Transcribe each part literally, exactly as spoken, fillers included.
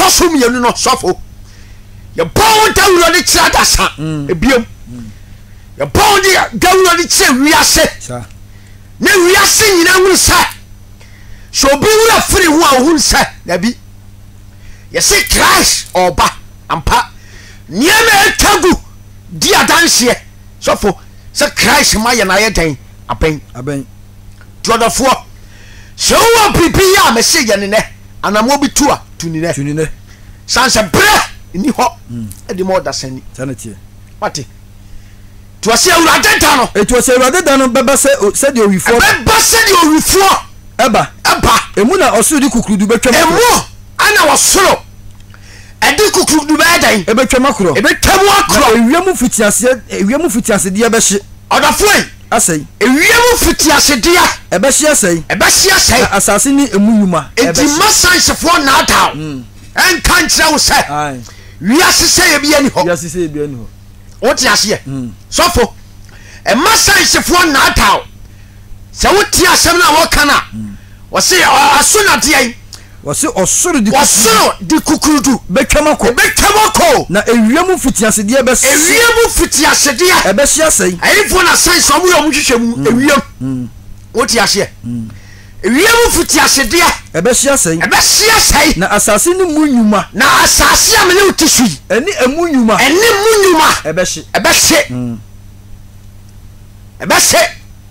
so mienu no sofo ye bon dawuro de kira dasa ebiem ye bon de dawuro de kira wiase na wiase nyina hunu sa so bi wura free hu a hunu sa na bi ye se Christ oba ampa niema etagu di adanse sofo se Christ ma ye na ye den aben aben trodofo so wa pipi ya me se ye ne ne anamo bi tu a tunine tunine sanse bre ni ho e di mo da sani sanati wati to ase awurade da no e to ase awurade da no beba se se de owifo beba se de owifo eba eba emu na osu di kukrudu betwam emu ana wasoro e di kukrudu be dan e betwam akro e betwam akro ewiemu fitiase ewiemu fitiase de ebehye odafoi asai ewiemu fitiase de ebehye asai ebehye asai asase ni emu yuma enti masansefo na adaw en kan kire wo se ai wiase se ye bia ni ho wiase se ye bia ni ho woti ase sofo e masansefo na adaw se woti asem na wo kana wo se asuna de ai wo se osoro di osoro di kukurudu betwamako betwamako na ewiemu fitiase de ebehye ewiemu fitiase de ebehye asai ayifo na sense omo yo hwehwemu ewiem woti ase ewiemu fitiase de ebehye asai ebehye asai na asase ni munyuma na asase amene utisui eni emunyuma eni munyuma ebehye ebehye ebehye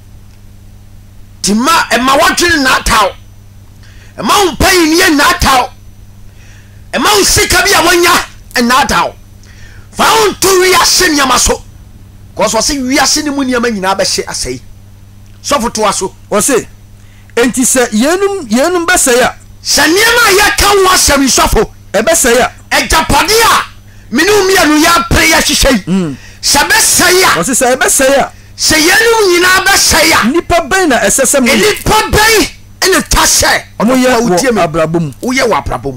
tima ema wadwene na ataw ema umpai ni na ataw ema usika bia wonya na ataw fa unto wiase nyama so ko so se wiase ni mu nyama nyina behye asai so foto aso o se enti se yenum yenum besaya se nyama ya kan wasam sofo e besaya ejapade a menu mianu ya pre ya hwehwei se besaya o se se besaya se yenum nyina besaya nipa ben na esesem nipa ben ene tase omo ye wo abrabom wo ye wo abrabom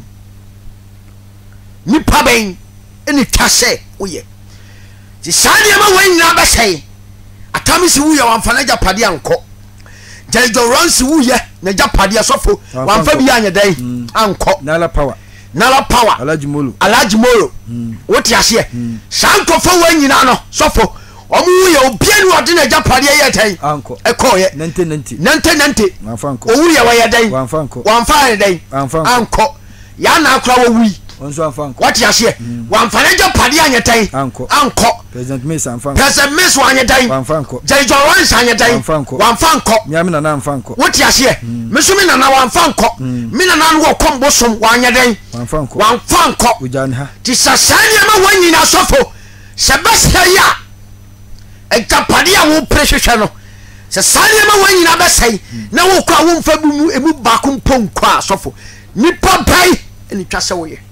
nipa ben ene tase wo ye ti sane ma wo nyina besai atamisi wo ye wamfana japade anko jaijo ransi wo ye na japade asofo wamfa bi anya dan anko nala power nala power alajimolo alajimolo wo ti ase sanko fo wo nyina no sofo omu ye obia ni ode na japade ye tan anko eko ye nante nante nante nante wamfa anko owu ye wa ye dan wamfa anko wamfa ye dan anko ya na akra wo wi onso amfa anko what ya share wamfa na japade anya tan anko anko president miss amfa president miss wa anya dan wamfa anko jaijo ransi anya dan wamfa anko wamfa anko miami na na amfa anko what ya share mesumi na na wamfa anko mi na na wo kombo som wa anya dan wamfa anko wamfa anko ujani ha ti sasanya ma wanyina sofo sebesa ya ejapade a wo prehwehwe no se sane ma wanyina besai na wo kwa wo mfa bu mu emu ba ko mponkwa sofo nipa bai eni twase wo ye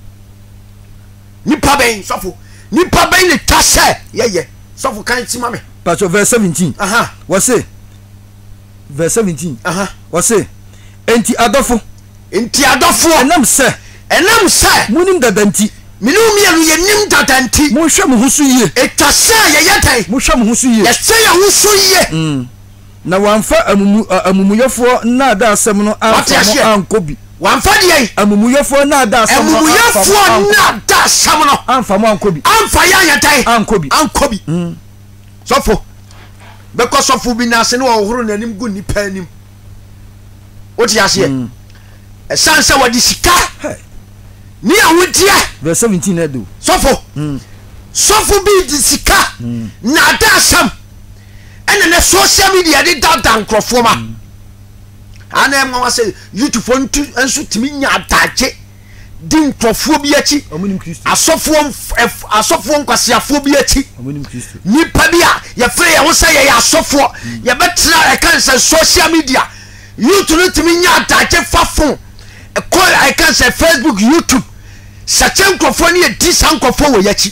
nipa bai sofo nipa bai ni twase ye ye sofo kan ti ma me Pastor verse seventeen aha what say verse seventeen aha what say enti adofo enti adofo enam se enam se munim dadanti minu mienu ye nim dadanti mo hwe mo husu ye etwase ye ye tai mo hwe mo husu ye ye se ye husu ye mm na wamfa amumu amumuyefo na da asem no amfa ankobi wamfa de amumuyefo na da asem no amumuyefo na da asem no amfa mo ankobi amfa ya nya tai ankobi ankobi mm sofo beko sofo bi na se no ohoro nanim gu nipa anim oti ase e sanse wadi sika ni awudia verse seventeen edo sofo mm sofo bi di sika na da asem ene ne social media de da da nkrofo ma ana em wa se youtube fo ntu enso timi nya atache di nkrofo bi achi asofo asofo nkwasiafo bi achi ni pa bi a ye frɛ ye wo sɛ ye asofo ye betra e kan sɛ social media youtube timi nya atache fafo e ko I can say Facebook YouTube sache nkrofo ne di sankrofo wo yachi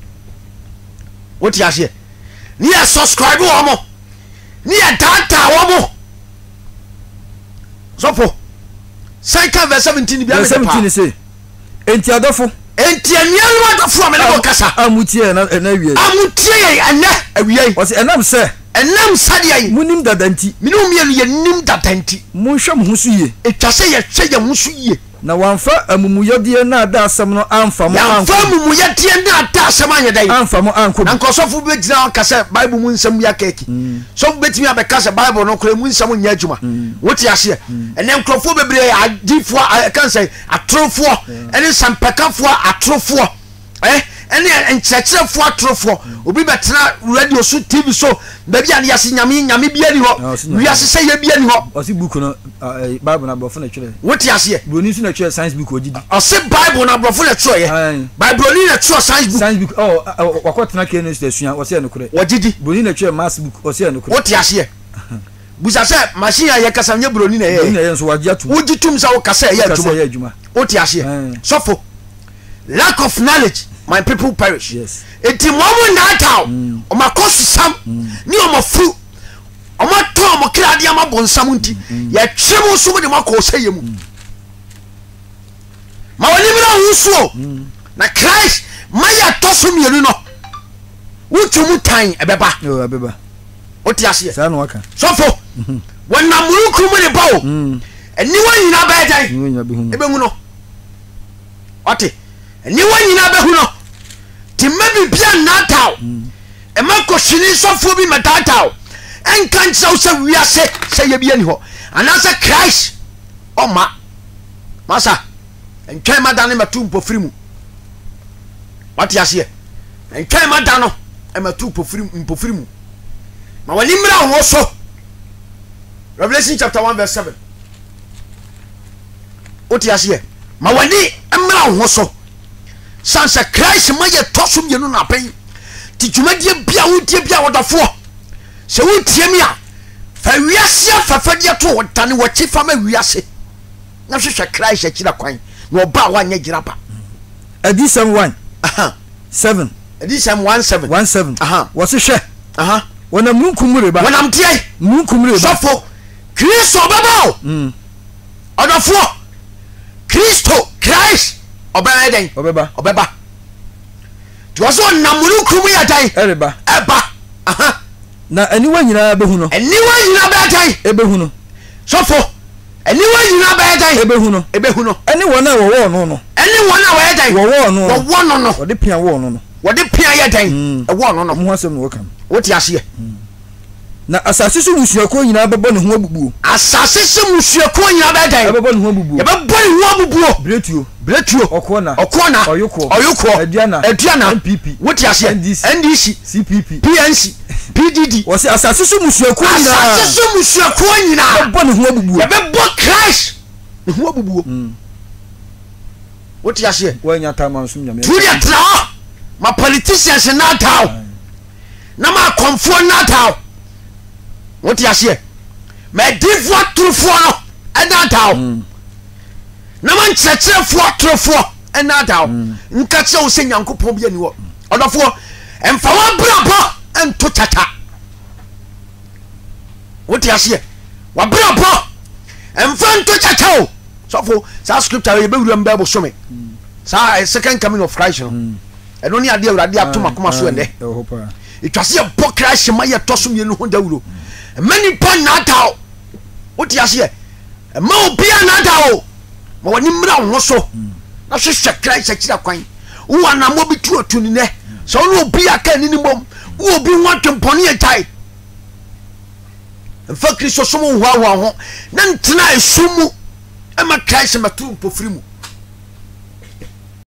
woti ase ni ya subscribe wo mo ni ya data wo mo sopo second verse seventeen bi verse seventeen say enti adofo enti anianu adofo amene bo kasa amutie na na wie amutie ana awie o se enam se enam sade ai munim dadanti minum mienu ye nim dadanti mo hwe mo husu ye etwa se ye hwe ye husu ye na wamfa amumuyodie na ada asem no amfa mo anko yamfa amumuyodie na ada asem anyedai amfa mo anko na nkosofo be gina ka se bible mu nsem ya keki so betimi abeka se bible no kure mu nsem nya adwuma woti ase ene nkrofo bebre adifo kan se atrofo ene sampakafo atrofo eh ene enkyerkyerefo atrofo obi betena radio so tv so baby an yase nyame nyame bia ni ho wiase se ye bia ni ho osi book no bible na brofo na twere woti ase broni so na twere science book ogidi osi bible na brofo na twere ye bible ni na twere science book science book oh wakotena ke no station osi e no kure ogidi broni na twere math book osi e no kure woti ase busa se machine ya kasa nye broni na ye broni na ye so wagi atu ugitum za wo kasa ye adwuma woti ase sofo lack of knowledge my people perish. Yes. Eti momo nata o makosu sam ni o mafu o mato o mokra dia mabonsam nti ya twemu so mo de makosa yemu ma woni mira huso na Christ maya toso mienu no wutumu tan ebeba yo ebeba oti ase sa no waka sofo wona muruku mo ne bawo eni wanyina ba dai ni wanyina behu ebe hu no oti eni wanyina behu no timabi bia natao e mako shini sofo bi matatao en kan tsaw se wiase se ye bia ni ho anasa Christ o ma masa en kai madane matu mpofirimu wati ase en kai madano e matu mpofirimu mpofirimu ma wani mra ho so Revelation chapter one verse seven wati ase ma wani mra ho so sansa Christ maye tosum yenu na pen ti dwumadie bia wodie bia wodafo se wotie mi a fa wiase afafadie to wotane wachi fa ma wiase na hwehwe Christ akira kwan na oba wa nya gira ba Edisem one aha seven Edisem one seven one seven aha wo se hwe aha wona munkumure ba wona mtie munkumure ba sofo Kristo baba mm odafo Kristo Christ obeba den obeba obeba tuwaso namuru kumu ya dai ereba eba aha na aniwa nyina behu no aniwa nyina ba dai ebehu no sofo aniwa nyina ba dai ebehu no ebehu no ani wona wo wo no no ani wona wo dai wo wo no wo wo no no wo de pia wo no no wo de pia ya dai e wo no no mo asem no wakam woti ase na asase so musuako nyina bebo ne ho abubuo asase so musuako nyina ba dai bebo ne ho abubuo e bebo ne ho abubuo bretuo bretuo okona okona oyuko oyuko aduana aduana M P P woti ase N D C C P P P N C P D D wo se asase so musuako nyina asase so musuako nyina bebo ne ho abubuo e bebo Christ ne ho abubuo woti ase wanya tama nsum nyame tu dia tra ma politicians na taw na ma konfo na taw woti ase ma difo trufo no ena taw na man kyerkyerefo trufo ena taw nka kye wo se nyankopon bia ni wo odofo emfa wa brabo ento tata woti ase wa brabo emfa ento tata o sofo sa scripture ye be wura mba bo some sa second coming of Christ no eno ni ade awurade atoma koma so ende itwase ye bo Christ ma ye tosum ye no ho dawuro many pon na taw woti ase ma obi na taw ma woni mra ho so na hwehwe Christ akira kwan wo na mo bi tu otuni ne so no obi aka ni ni bom wo obi ho twempone ye tai mfa Kristo so mo hwa hwa ho na ntena esumu ema Christ matu mpofirimu